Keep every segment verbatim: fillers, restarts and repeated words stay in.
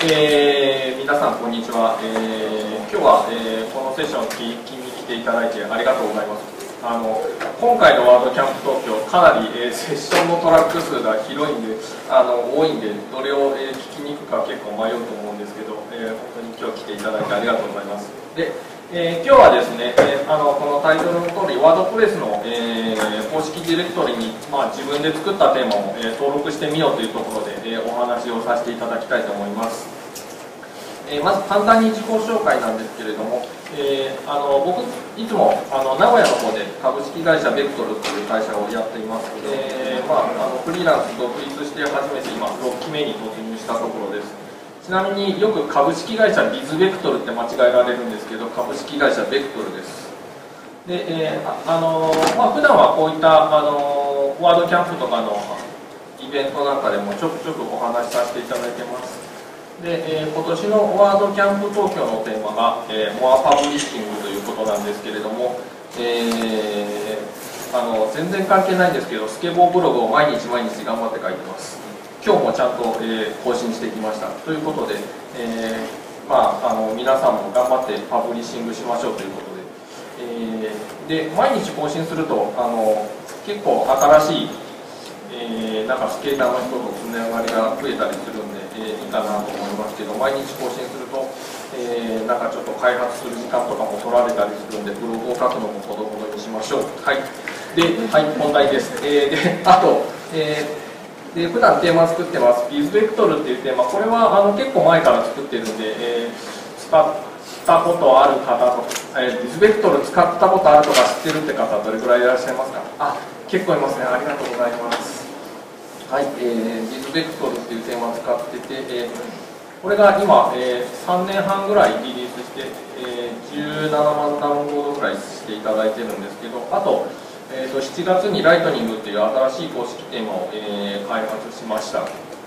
えー、皆さんこんにちは。えー、今日は、えー、このセッションを聞きに来ていただいてありがとうございます。あの今回のワードキャンプ東京、かなり、えー、セッションのトラック数が広いんで、あの多いんで、どれを、えー、聞きに行くか結構迷うと思うんですけど、えー、本当に今日来ていただいてありがとうございます。でえー、今日はですね、えー、あのこのタイトルの通り、ワードプレスの、えー、公式ディレクトリに、まあ、自分で作ったテーマを、えー、登録してみようというところで、えー、お話をさせていただきたいと思います。えー、まず簡単に自己紹介なんですけれども、えー、あの僕いつもあの名古屋の方で株式会社ベクトルという会社をやっています。えーまあ、あのフリーランス独立して初めて今ろっきめに突入したところです。ちなみによく株式会社ビズベクトルって間違えられるんですけど、株式会社ベクトルです。で、えーあのまあ、普段はこういったあのワードキャンプとかのイベントなんかでもちょくちょくお話しさせていただいてます。で、えー、今年のワードキャンプ東京のテーマが、えー、モアパブリッシングということなんですけれども、えー、あの全然関係ないんですけど、スケボーブログを毎日毎日頑張って書いてます。今日もちゃんと、えー、更新してきましたということで、えーまあ、あの皆さんも頑張ってパブリッシングしましょうということで、えー、で毎日更新するとあの結構新しい、えー、なんかスケーターの人とつながりが増えたりするんで、えー、いいかなと思いますけど、毎日更新すると、えー、なんかちょっと開発する時間とかも取られたりするんで、ブログを書くのもほどほどにしましょう。はい、で、はい、本題です。えー、であと、えーで普段テーマ作ってます、ビズベクトルっていうテーマ、これはあの結構前から作ってるんで、えー、使ったことある方と、えー、ビズベクトル使ったことあるとか知ってるって方、どれくらいいらっしゃいますか？あ、結構いますね、ありがとうございます。はい、えー、ビズベクトルっていうテーマを使ってて、えー、これが今、えー、さんねんはんぐらいリリースして、えー、じゅうななまんダウンロードぐらいしていただいてるんですけど、あとえー、としちがつにライトニングという新しい公式テーマを、えー、開発しました。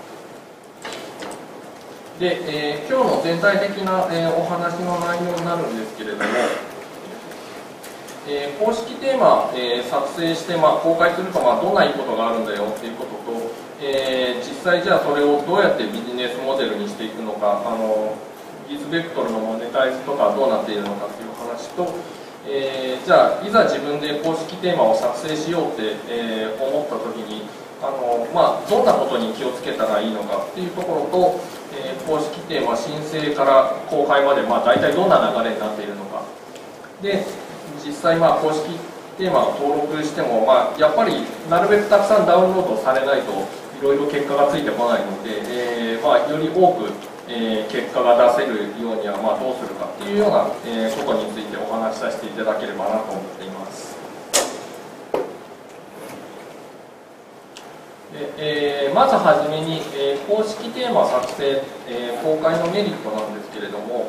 で、えー、今日の全体的な、えー、お話の内容になるんですけれども、えー、公式テーマ、えー、作成して、まあ、公開すると、まあ、どんないいことがあるんだよっていうことと、えー、実際じゃあそれをどうやってビジネスモデルにしていくのか、あのビズベクトルのモネタイズとかどうなっているのかという話と、えー、じゃあいざ自分で公式テーマを作成しようって、えー、思った時にあの、まあ、どんなことに気をつけたらいいのかっていうところと、えー、公式テーマ申請から公開まで、まあ、大体どんな流れになっているのかで、実際、まあ、公式テーマを登録しても、まあ、やっぱりなるべくたくさんダウンロードされないといろいろ結果がついてこないので、えーまあ、より多くえー、結果が出せるようには、まあ、どうするかっていうような、えー、ことについてお話しさせていただければなと思っています。でえー、まずはじめに、えー、公式テーマ作成、えー、公開のメリットなんですけれども、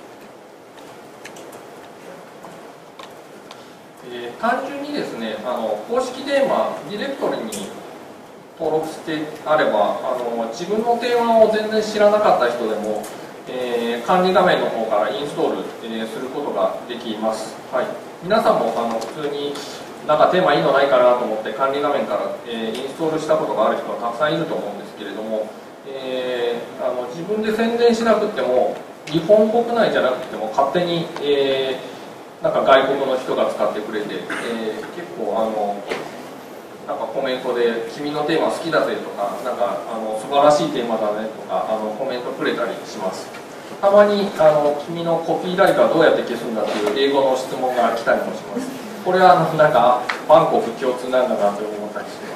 えー、単純にですね、あの公式テーマディレクトリに登録してあれば、あの自分のテーマを全然知らなかった人でも、えー、管理画面の方からインストール、えー、することができます。はい、皆さんもあの普通になんかテーマいいのないかなと思って管理画面から、えー、インストールしたことがある人はたくさんいると思うんですけれども、えー、あの自分で宣伝しなくても、日本国内じゃなくても勝手に、えー、なんか外国の人が使ってくれて、えー、結構あのなんかコメントで「君のテーマ好きだぜ」とか「なんかあの素晴らしいテーマだね」とかあのコメントくれたりします。たまにあの「君のコピーライトはどうやって消すんだ」っていう英語の質問が来たりもします。これはあのなんか万国共通なんだなと思ったりします。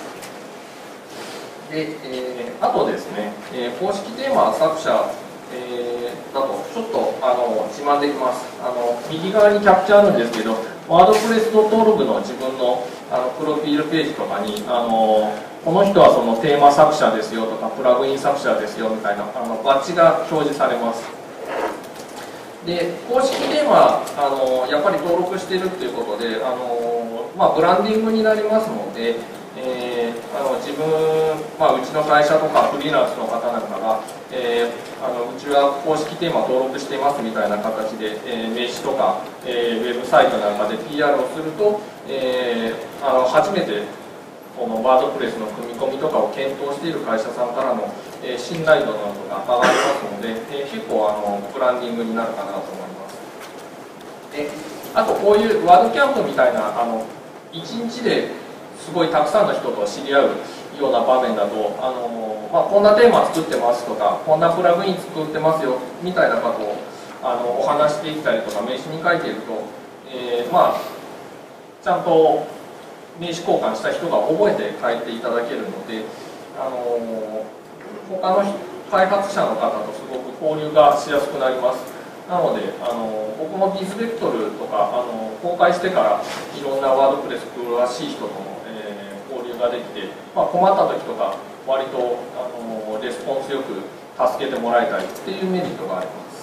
で、えー、あとですね、えー、公式テーマ作者、えー、だとちょっとあの自慢できます。あの右側にキャプチャーあるんですけど、ワードプレスドットオルグの自分のあのプロフィールページとかにあのこの人はそのテーマ作者ですよとかプラグイン作者ですよみたいなあのバッジが表示されます。で公式テーマあのやっぱり登録しているっていうことであの、まあ、ブランディングになりますので、えー、あの自分、まあ、うちの会社とかフリーランスの方なんかが、えー、あのうちは公式テーマ登録していますみたいな形で、えー、名刺とか、えー、ウェブサイトなんかで ピーアール をすると、えー、あの初めてこのワードプレスの組み込みとかを検討している会社さんからの、えー、信頼度などが上がりますので、えー、結構あのブランディングになるかなと思います。であとこういうワードキャンプみたいなあのいちにちですごいたくさんの人と知り合うような場面だと、あのまあ、こんなテーマ作ってますとか、こんなプラグイン作ってますよみたいなことをあのお話していったりとか名刺に書いていると、えー、まあちゃんと名刺交換した人が覚えて帰っていただけるので、あの他の開発者の方とすごく交流がしやすくなります。なので、あの僕もビズベクトルとかあの公開してからいろんなワードプレス詳しい人との、えー、交流ができて、まあ、困った時とか割とあのレスポンスよく助けてもらいたいっていうメリットがあります。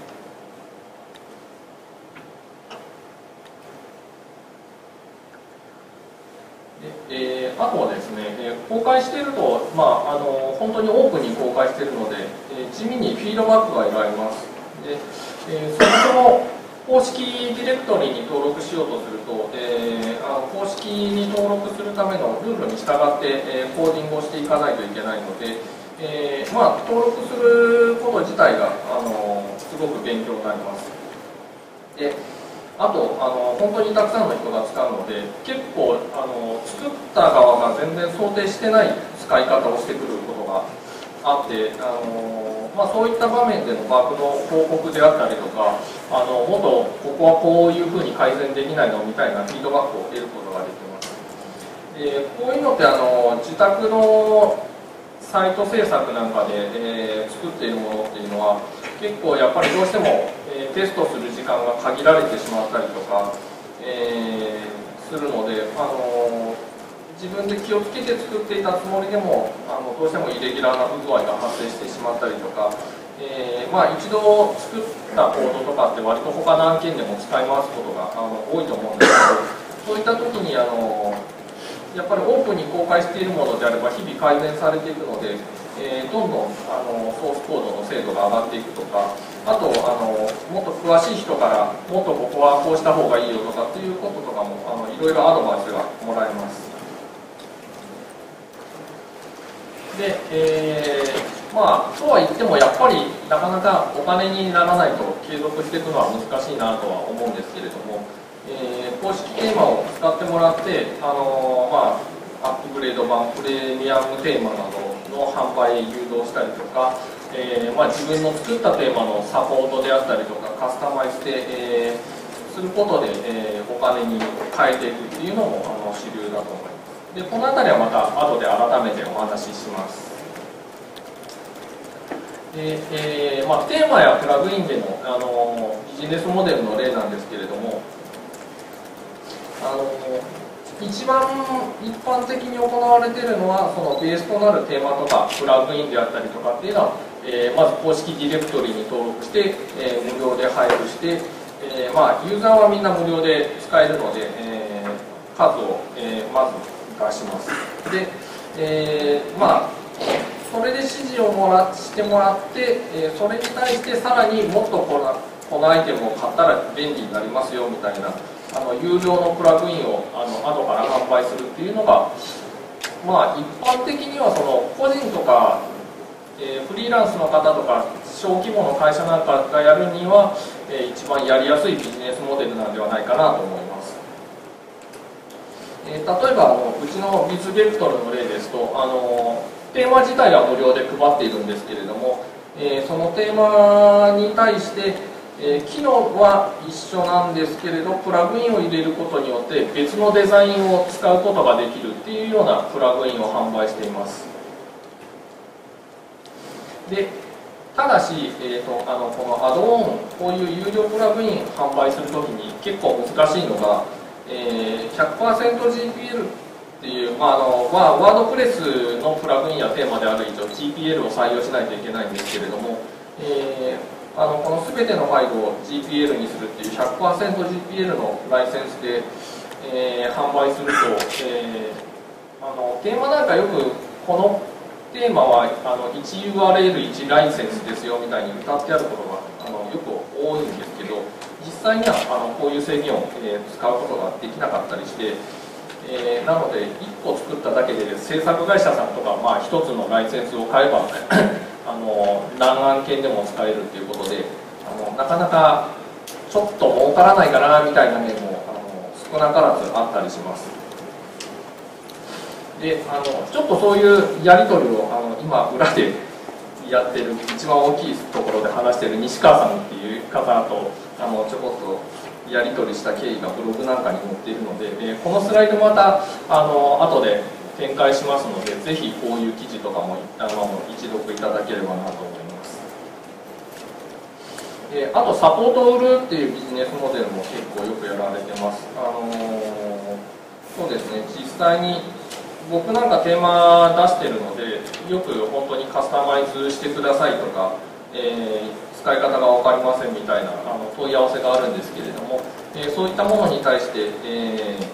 でえー、あとはですね、えー、公開していると、まあ、あの本当にオープンに公開しているので、えー、地味にフィードバックが得られます。でえー、そもそも公式ディレクトリに登録しようとすると、えー、あの公式に登録するためのルールに従って、えー、コーディングをしていかないといけないので、えーまあ、登録すること自体があのすごく勉強になります。であとあの本当にたくさんの人が使うので、結構あの作った側が全然想定してない使い方をしてくることがあって、あのまあ、そういった場面でのバグの報告であったりとか、あのもっとここはこういうふうに改善できないのみたいなフィードバックを得ることができます。でこういうのってあの自宅のサイト制作なんかで、えー、作っているものっていうのは結構やっぱりどうしても、えー、テストする時間が限られてしまったりとか、えー、するので、あの自分で気をつけて作っていたつもりでもあのどうしてもイレギュラーな不具合が発生してしまったりとか、えーまあ、一度作ったコードとかって割と他の案件でも使い回すことがあの多いと思うんですけど、そういった時にあのやっぱりオープンに公開しているものであれば日々改善されていくので、えー、どんどんあのソースコードの精度が上がっていくとか、あとあのもっと詳しい人からもっとここはこうした方がいいよとかっていうこととかもあのいろいろアドバイスがもらえます。で、えー、まあとは言ってもやっぱりなかなかお金にならないと継続していくのは難しいなとは思うんですけれども、えー、公式テーマを使ってもらって、あのー、まあ、アップグレード版プレミアムテーマなどの販売へ誘導したりとか、えーまあ、自分の作ったテーマのサポートであったりとかカスタマイズで、えー、することで、えー、お金に変えていくっていうのもあの主流だと思います。でこの辺りはまた後で改めてお話しします。でえーまあ、テーマやプラグインでの、あのビジネスモデルの例なんですけれども、あの一番一般的に行われているのはそのベースとなるテーマとかプラグインであったりとかっていうのは、えー、まず公式ディレクトリに登録して、えー、無料で配布して、えーまあ、ユーザーはみんな無料で使えるので、えー、数を、えー、まず出します。で、えー、まあそれで指示をもらしてもらって、えー、それに対してさらにもっとこの、このアイテムを買ったら便利になりますよみたいなあの有料のプラグインをあの後から販売するっていうのが、まあ、一般的にはその個人とか、えー、フリーランスの方とか小規模の会社なんかがやるには、えー、一番やりやすいビジネスモデルなんではないかなと思います。えー、例えばあのうちのビズベクトルの例ですと、あのテーマ自体は無料で配っているんですけれども、えー、そのテーマに対してえー、機能は一緒なんですけれど、プラグインを入れることによって別のデザインを使うことができるっていうようなプラグインを販売しています。でただし、えー、とあのこのアドオン、こういう有料プラグイン販売するときに結構難しいのが、えー、ひゃくパーセントジーピーエル っていう、まああのまあ、ワードプレスのプラグインやテーマである以上 ジーピーエル を採用しないといけないんですけれども、えーあのこの全てのファイルを ジーピーエル にするっていう ひゃくパーセントジーピーエル のライセンスで、えー、販売すると、えー、あのテーマなんかよくこのテーマはあのいちユーアールエルいち ライセンスですよみたいに歌ってあることがあのよく多いんですけど、実際にはあのこういう制限を、えー、使うことができなかったりして、 えー、なのでいっこ作っただけで制作会社さんとか、まあ、ひとつのライセンスを買えばあの何案件でも使えるっていうことで、あのなかなかちょっと儲からないかなみたいな面もあの少なからずあったりします。であのちょっとそういうやり取りをあの今裏でやってる一番大きいところで話している西川さんっていう方とあのちょこっとやり取りした経緯がブログなんかに載っているので、えー、このスライドまたあの後で展開しますので、ぜひこういう記事とかもあの一読いただければなと思います。えー、あとサポートを売るっていうビジネスモデルも結構よくやられてます。あのー、そうですね、実際に僕なんかテーマ出してるので、よく本当にカスタマイズしてくださいとか、えー使い方が分かりませんみたいなあの問い合わせがあるんですけれども、えー、そういったものに対して、えー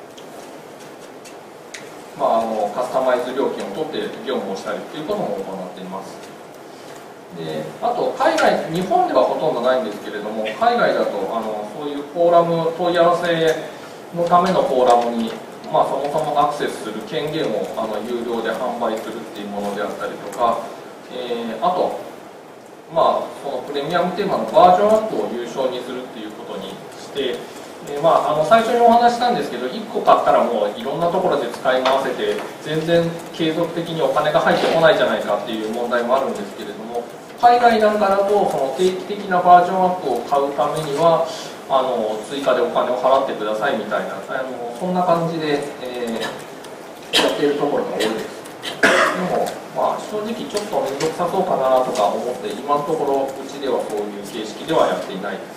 まあ、あのカスタマイズ料金を取って業務をしたりということも行っています。であと海外、日本ではほとんどないんですけれども、海外だとあのそういうフォーラム、問い合わせのためのフォーラムに、まあ、そもそもアクセスする権限をあの有料で販売するっていうものであったりとか、えー、あとまあ、そのプレミアムテーマのバージョンアップを優勝にするっていうことにして、えーまあ、あの最初にお話したんですけど、いっこ買ったらもういろんなところで使い回せて全然継続的にお金が入ってこないじゃないかっていう問題もあるんですけれども、海外なんかだとその定期的なバージョンアップを買うためにはあの追加でお金を払ってくださいみたいな、あのそんな感じで、えー、やっているところが多いです。でも、まあ、正直ちょっと面倒くさそうかなとか思って、今のところうちではそういう形式ではやっていないです。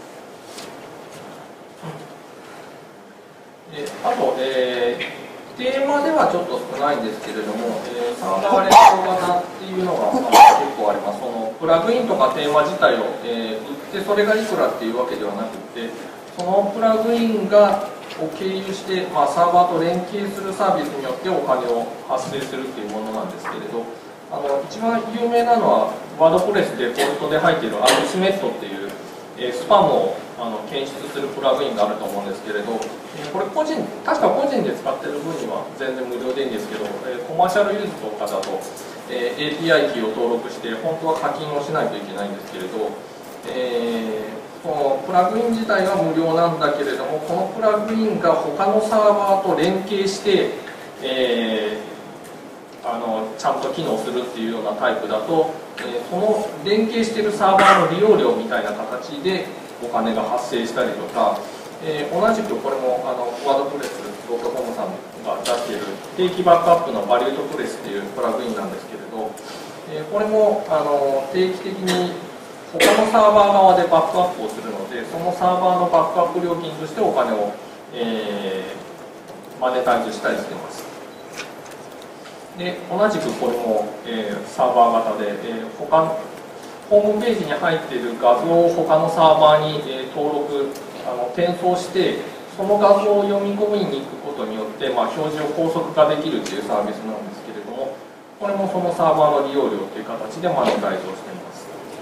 であと、えー、テーマではちょっと少ないんですけれども、えー、サーバーレス型っていうのが、まあ、結構あります。そのプラグインとかテーマ自体を、えー、売ってそれがいくらっていうわけではなくて、そのプラグインがを経由して、まあ、サーバーと連携するサービスによってお金を発生するっていうものなんですけれど、あの一番有名なのはワードプレスでフォルトで入っているアルシメットっていう、えー、スパムをあの検出するプラグインがあると思うんですけれど、えー、これ個人確か個人で使ってる分には全然無料でいいんですけど、えー、コマーシャルユーズとかだと、えー、エーピーアイ キーを登録して本当は課金をしないといけないんですけれど、えーこのプラグイン自体は無料なんだけれども、このプラグインが他のサーバーと連携して、えー、あのちゃんと機能するっていうようなタイプだと、えー、その連携しているサーバーの利用料みたいな形でお金が発生したりとか、えー、同じくこれもあのワードプレスドットコムさんが出している定期バックアップのバリュートプレスっていうプラグインなんですけれど、えー、これもあの定期的に他のサーバー側でバックアップをするので、そのサーバーのバックアップ料金としてお金を、えー、マネタイズしたりしています。で同じくこれも、えー、サーバー型で、えー、他のホームページに入っている画像を他のサーバーに、えー、登録あの転送して、その画像を読み込みに行くことによって、まあ、表示を高速化できるというサービスなんですけれども、これもそのサーバーの利用料という形でマネタイズをしています。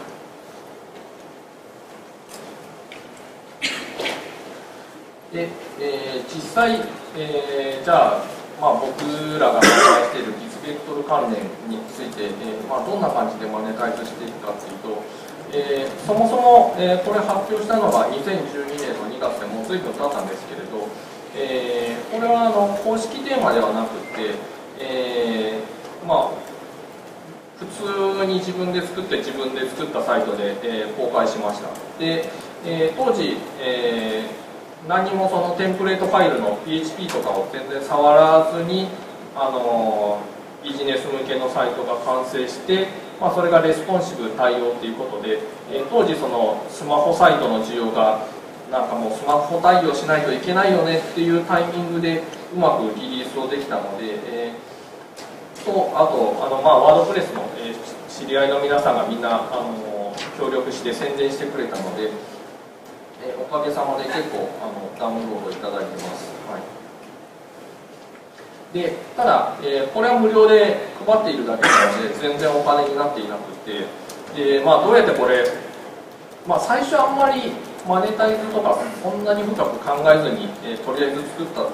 でえー、実際、えー、じゃあ、まあ、僕らが紹介しているビズベクトル関連について、えーまあ、どんな感じでマネタイズしていくかというと、えー、そもそも、えー、これ発表したのがにせんじゅうにねんのにがつでもう随分経ったんですけれど、えー、これはあの公式テーマではなくて、えー、まあ普通に自分で作って自分で作ったサイトで、えー、公開しました。で、えー、当時、えー何もそのテンプレートファイルの ピーエイチピー とかを全然触らずに、あのビジネス向けのサイトが完成して、まあ、それがレスポンシブ対応ということで、えー、当時そのスマホサイトの需要がなんかもうスマホ対応しないといけないよねっていうタイミングでうまくリリースをできたので、えー、とあとあの、まあ、ワードプレスの、えー、知り合いの皆さんがみんな、あの協力して宣伝してくれたので、えー、おかげさまで結構あのダウンロードいただいてます。はい、でただ、えー、これは無料で配っているだけなので全然お金になっていなくて、で、まあ、どうやってこれ、まあ、最初あんまりマネタイズとかそんなに深く考えずに、えー、とりあえず作ったっていうところ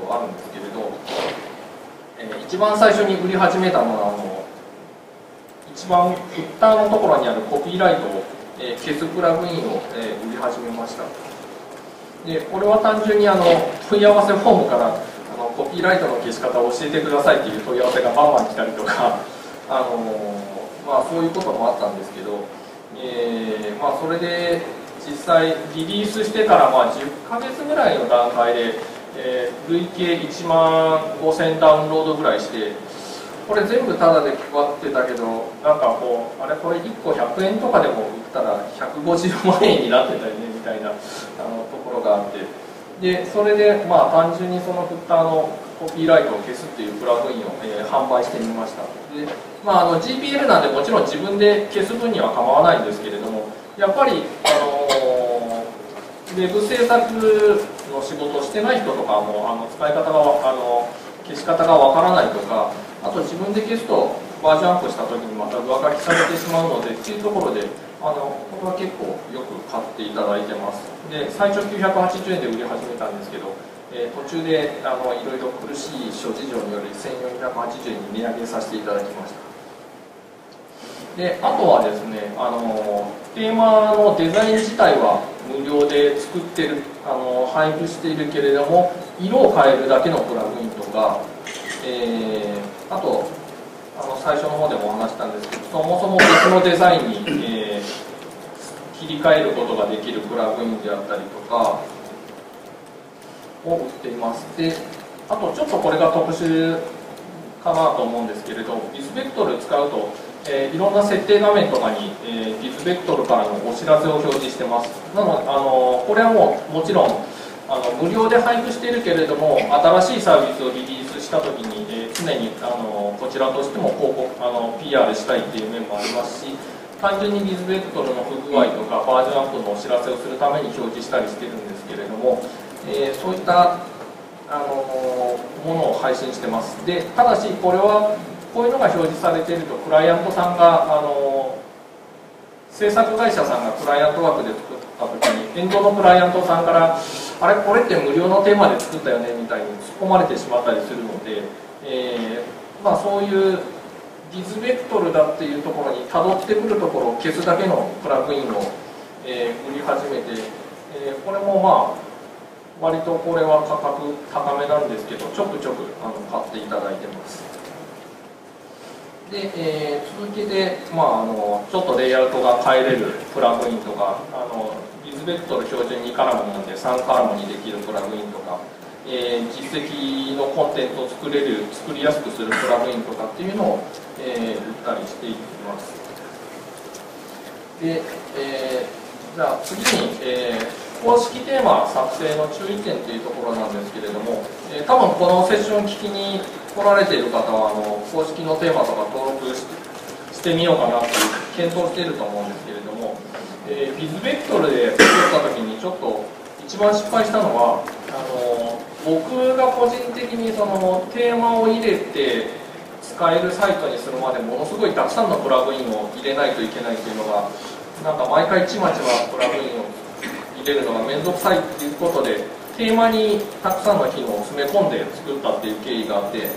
ろあるんですけれど、えー、一番最初に売り始めたのはあの一番フッターのところにあるコピーライトを、えー、消すプラグインを、えー、売り始めました。でこれは単純にあの問い合わせフォームからあのコピーライトの消し方を教えてくださいっていう問い合わせがバンバン来たりとか、あのーまあ、そういうこともあったんですけど、えーまあ、それで実際リリースしてからまあじゅっかげつぐらいの段階で、えー、累計いちまんごせんダウンロードぐらいして、これ全部タダで配ってたけど、なんかこうあれこれいっこひゃくえんとかでも売ったらひゃくごじゅうまんえんになってたよねみたいなあのところがあって、でそれでまあ単純にそのフッターのコピーライトを消すっていうプラグインを、えー、販売してみました。で、まあ、あの ジーピーエル なんでもちろん自分で消す分には構わないんですけれども、やっぱり、あのー、ウェブ制作の仕事をしてない人とかもあの使い方があの消し方がわからないとか、あと自分で消すとバージョンアップした時にまた上書きされてしまうのでっていうところで、あのこれは結構よく買っていただいてます。で最初きゅうひゃくはちじゅうえんで売り始めたんですけど、えー、途中であのいろいろ苦しい諸事情によりせんよんひゃくはちじゅうえんに値上げさせていただきました。であとはですね、あのテーマのデザイン自体は無料で作ってる、あの配布しているけれども、色を変えるだけのプラグインとか、えー、あとあの最初の方でもお話したんですけど、そもそも別のデザインに、えー、切り替えることができるプラグインであったりとかを売っています。であとちょっとこれが特殊かなと思うんですけれど、ビズベクトル使うと、えー、いろんな設定画面とかに、えー、ビズベクトルからのお知らせを表示してます。なのであのこれはもうもちろんあの無料で配布しているけれども、新しいサービスをリリースしたときに、えー、常にあのこちらとしても広告あの ピーアール したいっていう面もありますし、単純にビズベクトルの不具合とかバージョンアップのお知らせをするために表示したりしてるんですけれども、えー、そういったあのものを配信してます。でただしこれはこういうのが表示されていると、クライアントさんがあの制作会社さんがクライアント枠で作った時に、エンドのクライアントさんからあれこれって無料のテーマで作ったよねみたいに突っ込まれてしまったりするので、えー、まあそういうビズベクトルだっていうところにたどってくるところを消すだけのプラグインを、えー、売り始めて、えー、これもまあ割とこれは価格高めなんですけど、ちょくちょくあの買っていただいてます。で、えー、続けて、まあ、あのちょっとレイアウトが変えれるプラグインとか、あのビズベクトル標準にカラムなんでさんカラムにできるプラグインとか、えー、実績のコンテンツを作れる作りやすくするプラグインとかっていうのを、えー、売ったりしていきます。で、えー、じゃあ次に、えー公式テーマ作成の注意点というところなんですけれども、えー、多分このセッション聞きに来られている方はあの公式のテーマとか登録 し, してみようかなという検討していると思うんですけれども、えー、ビズベクトルで作った時にちょっと一番失敗したのは、あの僕が個人的にそのテーマを入れて使えるサイトにするまでものすごいたくさんのプラグインを入れないといけないというのが、なんか毎回ちまちまプラグインを入れるのが面倒くさいっていうことで、テーマにたくさんの機能を詰め込んで作ったっていう経緯があって、で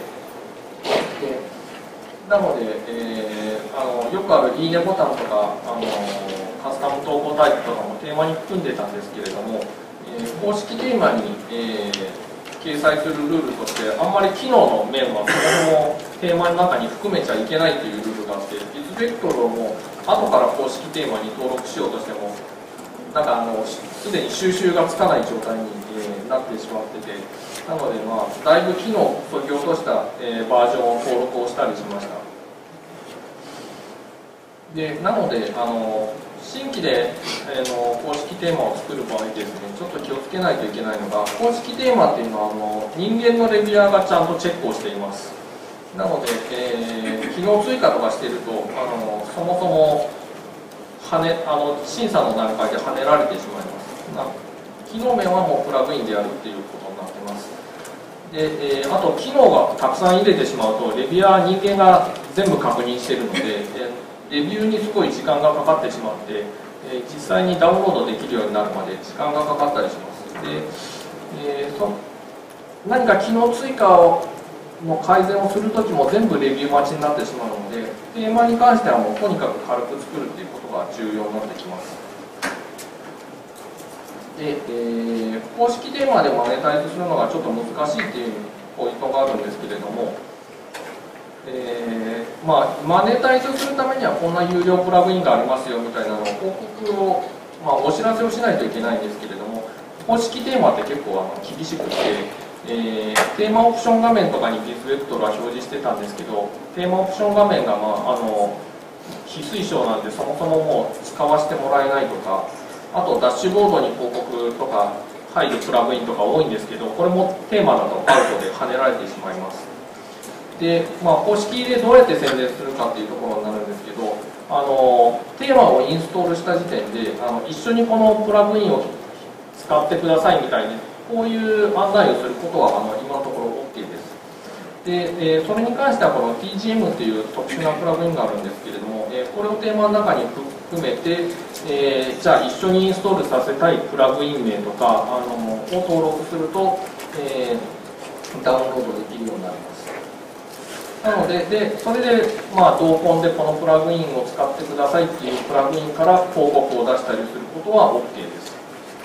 なので、えー、あのよくあるいいねボタンとかあのカスタム投稿タイプとかもテーマに含んでたんですけれども、えー、公式テーマに、えー、掲載するルールとしてあんまり機能の面はそもそもテーマの中に含めちゃいけないというルールがあって、ビズベクトルをもう後から公式テーマに登録しようとしてもなんかあのすでに収集がつかない状態に、えー、なってしまってて、なので、まあ、だいぶ機能を削ぎ落とした、えー、バージョンを登録をしたりしました。でなのであの新規で、えー、の公式テーマを作る場合ですね、ちょっと気をつけないといけないのが、公式テーマっていうのはあの人間のレビュアーがちゃんとチェックをしています。なので、えー、機能追加とかしているとあのそもそもはね、あの審査の段階で跳ねられてしまいます。な機能面はもうプラグインでやるっていうことになってます。で、えー、あと機能がたくさん入れてしまうとレビュアー人間が全部確認しているので、えー、レビューにすごい時間がかかってしまって、えー、実際にダウンロードできるようになるまで時間がかかったりします。で、えー、そ何か機能追加をの改善をするときも全部レビュー待ちになってしまうので、テーマに関してはもうとにかく軽く作るっていうことが重要になってきます。で、えー、公式テーマでマネタイズするのがちょっと難しいっていうポイントがあるんですけれども、えーまあ、マネタイズするためにはこんな有料プラグインがありますよみたいなのを広告を、まあ、お知らせをしないといけないんですけれども、公式テーマって結構あの厳しくて、えー、テーマオプション画面とかにビズベクトルは表示してたんですけど、テーマオプション画面が、まあ、あの非推奨なんでそもそももう使わせてもらえないとか、あとダッシュボードに広告とか入るプラグインとか多いんですけど、これもテーマだとアウトで跳ねられてしまいます。で、まあ、公式でどうやって宣伝するかっていうところになるんですけど、あのテーマをインストールした時点であの一緒にこのプラグインを使ってくださいみたいにこういう案内をすることはあの今のところ OK です。で、えー、それに関してはこの ティージーエム という特殊なプラグインがあるんですけれども、えー、これをテーマの中に含めて、えー、じゃあ一緒にインストールさせたいプラグイン名とかあのを登録すると、えー、ダウンロードできるようになります。なので、でそれで、まあ、同梱でこのプラグインを使ってくださいっていうプラグインから広告を出したりすることは OK です。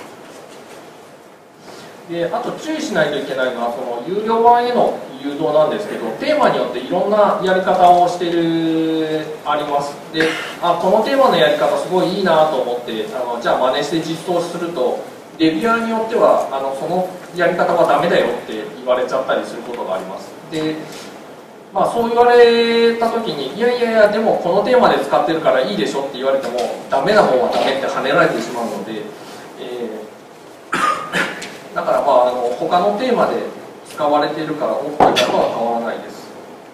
で、あと注意しないといけないのは、その有料版への誘導なんですけど、テーマによっていろんなやり方をしている、あります。で、あ、このテーマのやり方すごいいいなと思って、あのじゃあ真似して実装すると、レビュアーによってはあのそのやり方はダメだよって言われちゃったりすることがあります。で、まあ、そう言われた時に、いやいやいや、でもこのテーマで使ってるからいいでしょって言われても、ダメなもんはダメって跳ねられてしまうので、えー、だからまあ、あの他のテーマで使われているから OK だとは変わらないです。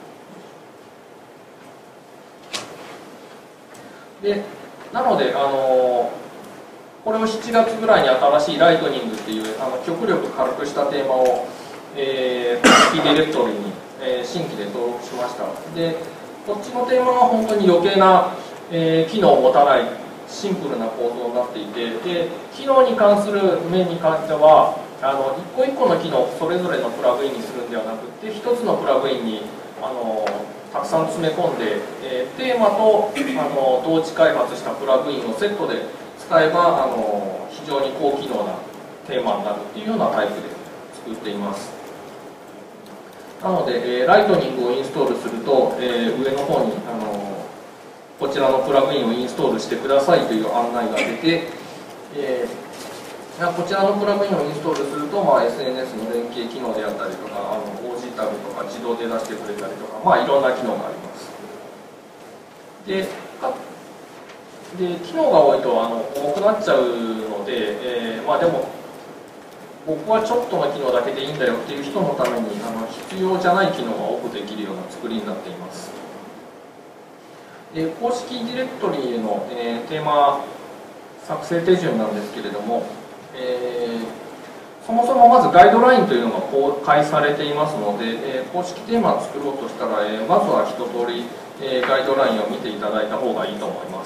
で、なので、あのこれをしちがつぐらいに新しいライトニングっていうあの極力軽くしたテーマを、えー、公式ディレクトリにえー、新規で登録しました。で、こっちのテーマは本当に余計な、えー、機能を持たないシンプルな構造になっていて、で機能に関する面に関してはあの一個一個の機能をそれぞれのプラグインにするんではなくて、一つのプラグインにあのたくさん詰め込んで、えー、テーマとあの同時開発したプラグインをセットで使えばあの非常に高機能なテーマになるっていうようなタイプで作っています。なので、えー、ライトニングをインストールすると、えー、上の方に、あのー、こちらのプラグインをインストールしてくださいという案内が出て、えー、こちらのプラグインをインストールすると、まあ、エスエヌエス の連携機能であったりとか、あの オージー タグとか自動で出してくれたりとか、まあ、いろんな機能があります。で、かで機能が多いとあの重くなっちゃうので、えー、まあでも、僕はちょっとの機能だけでいいんだよっていう人のためにあの必要じゃない機能が多くできるような作りになっています。で、公式ディレクトリの、えー、テーマ作成手順なんですけれども、えー、そもそもまずガイドラインというのが公開されていますので、えー、公式テーマを作ろうとしたら、えー、まずは一通り、えー、ガイドラインを見ていただいた方がいいと思います。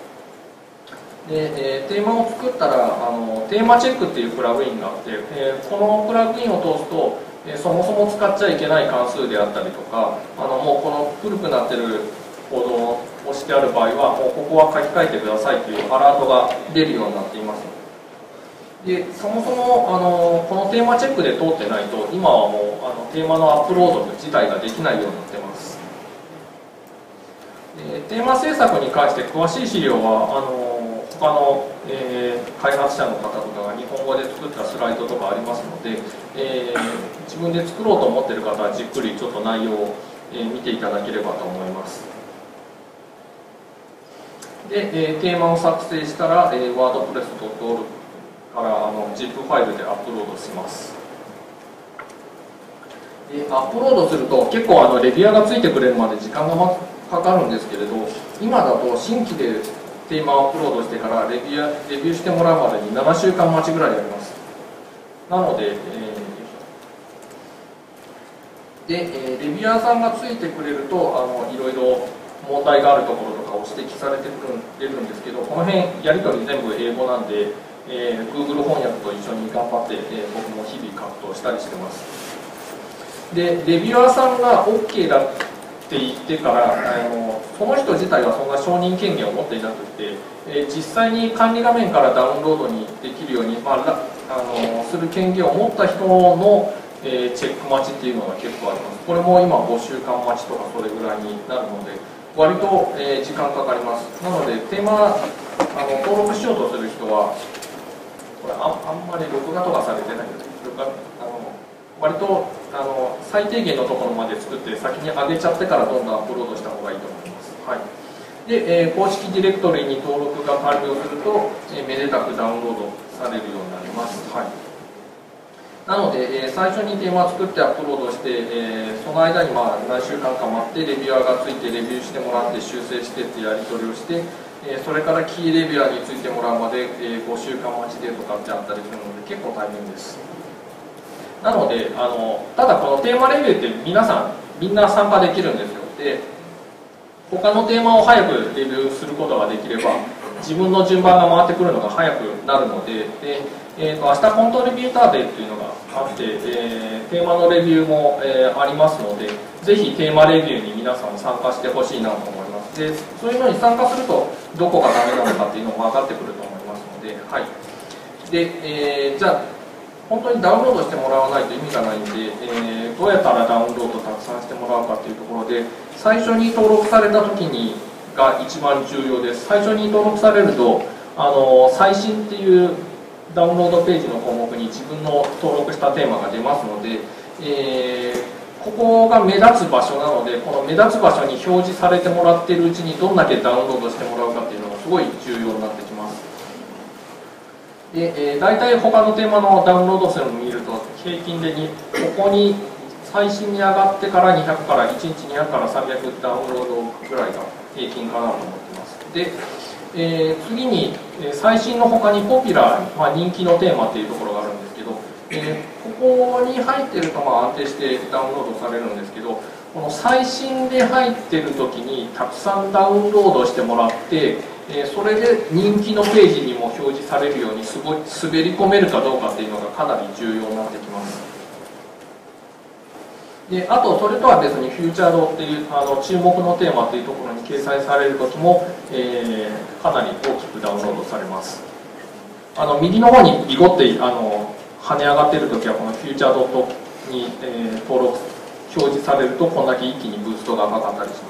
で、えー、テーマを作ったらあのテーマチェックっていうプラグインがあって、えー、このプラグインを通すと、えー、そもそも使っちゃいけない関数であったりとか、あのもうこの古くなってるコードを押してある場合はもうここは書き換えてくださいというアラートが出るようになっています。で、そもそもあのこのテーマチェックで通ってないと今はもうあのテーマのアップロード自体ができないようになってます。で、テーマ制作に関して詳しい資料はあの他の、えー、開発者の方とかが日本語で作ったスライドとかありますので、えー、自分で作ろうと思っている方はじっくりちょっと内容を、えー、見ていただければと思います。で、えー、テーマを作成したら、えー、ワードプレスドットオルグ からあの ジップ ファイルでアップロードします。で、アップロードすると結構あのレビュアーがついてくれるまで時間がかかるんですけれど、今だと新規でテーマをアップロードしてからレビュー、レビューしてもらうまでにななしゅうかん待ちぐらいあります。なので、えー、で、えー、レビュアーさんがついてくれるとあのいろいろ問題があるところとかを指摘されてくるんですけど、この辺やり取り全部英語なんで、えー、Google 翻訳と一緒に頑張って、えー、僕も日々葛藤したりしてます。 でレビュアーさんが オーケー だって言ってからあのその人自体はそんな承認権限を持っていなくて、えー、実際に管理画面からダウンロードにできるように、まあ、あのする権限を持った人の、えー、チェック待ちっていうのが結構あります。これも今ごしゅうかん待ちとかそれぐらいになるので割と、えー、時間かかります。なのでテーマあの登録しようとする人はこれ あ, あんまり録画とかされてないので録画あの割とあの最低限のところまで作って先に上げちゃってからどんどんアップロードした方がいいと思います。はい、で、えー、公式ディレクトリに登録が完了すると、えー、めでたくダウンロードされるようになります。はい、なので、えー、最初にテーマを作ってアップロードして、えー、その間にまあ何週間か待ってレビュアーがついてレビューしてもらって修正してってやり取りをして、えー、それからキーレビュアーについてもらうまで、えー、ごしゅうかん待ちでとかってあったりするので結構大変です。なのであのただこのテーマレビューって皆さんみんな参加できるんですよ。で他のテーマを早くレビューすることができれば自分の順番が回ってくるのが早くなるので、で、えー、と明日コントリビューターデーっていうのがあって、えー、テーマのレビューも、えー、ありますのでぜひテーマレビューに皆さん参加してほしいなと思います。でそういうのに参加するとどこがダメなのかっていうのも分かってくると思いますので、はい、で、えー、じゃあ本当にダウンロードしてもらわないと意味がないんで、えー、どうやったらダウンロードたくさんしてもらうかというところで最初に登録された時にが一番重要です。最初に登録されるとあの最新っていうダウンロードページの項目に自分の登録したテーマが出ますので、えー、ここが目立つ場所なのでこの目立つ場所に表示されてもらっているうちにどんだけダウンロードしてもらうかっていうのがすごい重要になってきます。で、えー、大体他のテーマのダウンロード数を見ると平均でにここに最新に上がってからにひゃくからいちにちにひゃくからさんびゃくダウンロードぐらいが平均かなと思ってます。で、えー、次に最新の他にポピュラー、まあ、人気のテーマっていうところがあるんですけど、えー、ここに入ってるとまあ安定してダウンロードされるんですけどこの最新で入ってる時にたくさんダウンロードしてもらってえそれで人気のページにも表示されるようにすごい滑り込めるかどうかっていうのがかなり重要になってきます。であとそれとは別にフューチャードっていうあの注目のテーマっていうところに掲載される時も、えー、かなり大きくダウンロードされます。あの右の方にビゴってあの跳ね上がっている時はこのフューチャードに、えー、登録表示されるとこんだけ一気にブーストがかかったりします。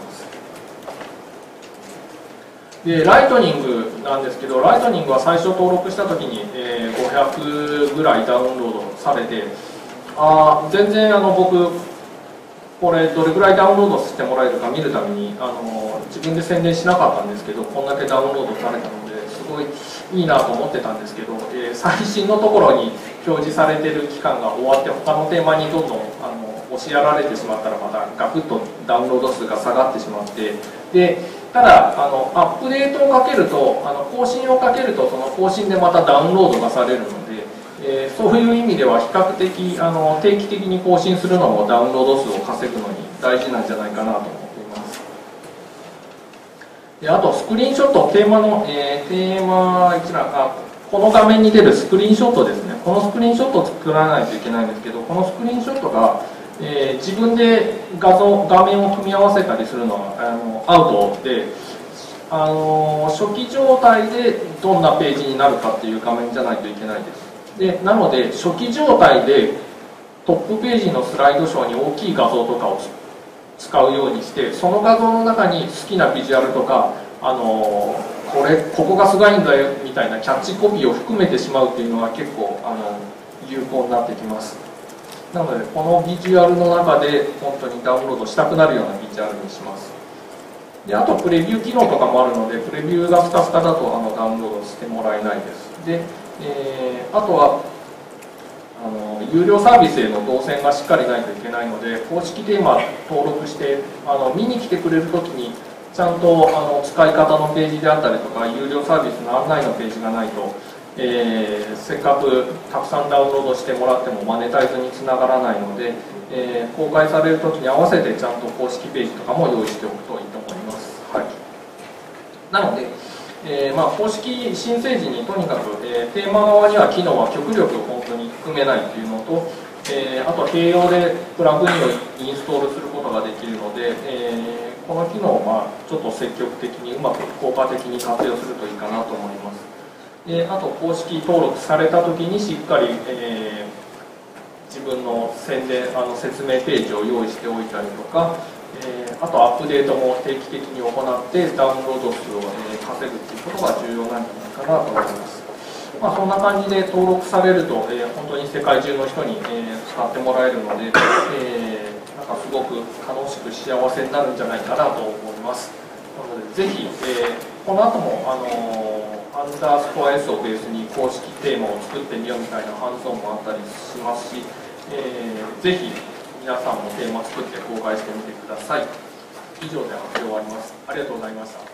でライトニングなんですけどライトニングは最初登録した時に、えー、ごひゃくぐらいダウンロードされてあ全然あの僕これどれぐらいダウンロードしてもらえるか見るためにあの自分で宣伝しなかったんですけどこんだけダウンロードされたのですごいいいなと思ってたんですけど、えー、最新のところに表示されてる期間が終わって他のテーマにどんどんあの押しやられてしまったらまたガクッとダウンロード数が下がってしまってでただあのアップデートをかけるとあの更新をかけるとその更新でまたダウンロードがされるので、えー、そういう意味では比較的あの定期的に更新するのもダウンロード数を稼ぐのに大事なんじゃないかなと思っています。であとスクリーンショットテーマの、えー、テーマ一覧あこの画面に出るスクリーンショットですねこのスクリーンショットを作らないといけないんですけどこのスクリーンショットがえー、自分で画像画面を組み合わせたりするのはあのアウトで、あのー、初期状態でどんなページになるかっていう画面じゃないといけないです。でなので初期状態でトップページのスライドショーに大きい画像とかを使うようにしてその画像の中に好きなビジュアルとか、あのー、これここがすごいんだよみたいなキャッチコピーを含めてしまうっていうのは結構あの有効になってきます。なのでこのビジュアルの中で本当にダウンロードしたくなるようなビジュアルにします。であとプレビュー機能とかもあるのでプレビューがスカスカだとあのダウンロードしてもらえないです。で、えー、あとはあの有料サービスへの動線がしっかりないといけないので公式テーマ登録してあの見に来てくれるときにちゃんとあの使い方のページであったりとか有料サービスの案内のページがないとえー、せっかくたくさんダウンロードしてもらってもマネタイズにつながらないので、えー、公開される時に合わせてちゃんと公式ページとかも用意しておくといいと思います。はい、なので、えーまあ、公式申請時にとにかく、えー、テーマ側には機能は極力本当に含めないというのと、 えー、あと併用でプラグインをインストールすることができるので、えー、この機能を、まあ、ちょっと積極的にうまく効果的に活用するといいかなと思います。であと公式登録されたときにしっかり、えー、自分の宣伝あの説明ページを用意しておいたりとか、えー、あとアップデートも定期的に行ってダウンロード数を、えー、稼ぐということが重要なんじゃないかなと思います。まあ、そんな感じで登録されると、えー、本当に世界中の人に、えー、使ってもらえるので、えー、なんかすごく楽しく幸せになるんじゃないかなと思います。なのでぜひ、えー、この後も、あのー、アンダースコア S をベースに公式テーマを作ってみようみたいなハンズオンもあったりしますし、えー、ぜひ皆さんもテーマ作って公開してみてください。以上で発表終わります。ありがとうございました。